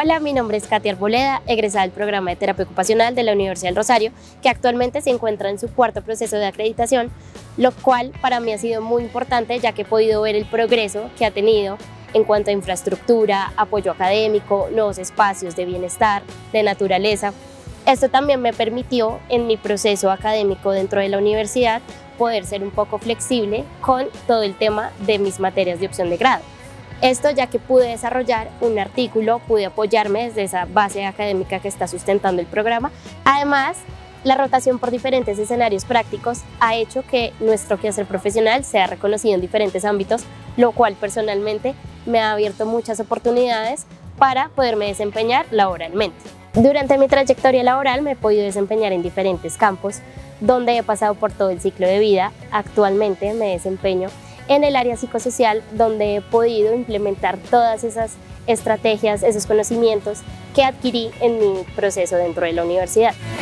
Hola, mi nombre es Katia Arboleda, egresada del programa de terapia ocupacional de la Universidad del Rosario, que actualmente se encuentra en su cuarto proceso de acreditación, lo cual para mí ha sido muy importante ya que he podido ver el progreso que ha tenido en cuanto a infraestructura, apoyo académico, nuevos espacios de bienestar, de naturaleza. Esto también me permitió en mi proceso académico dentro de la universidad poder ser un poco flexible con todo el tema de mis materias de opción de grado. Esto ya que pude desarrollar un artículo, pude apoyarme desde esa base académica que está sustentando el programa. Además, la rotación por diferentes escenarios prácticos ha hecho que nuestro quehacer profesional sea reconocido en diferentes ámbitos, lo cual personalmente me ha abierto muchas oportunidades para poderme desempeñar laboralmente. Durante mi trayectoria laboral me he podido desempeñar en diferentes campos, donde he pasado por todo el ciclo de vida. Actualmente me desempeño en el área psicosocial, donde he podido implementar todas esas estrategias, esos conocimientos que adquirí en mi proceso dentro de la universidad.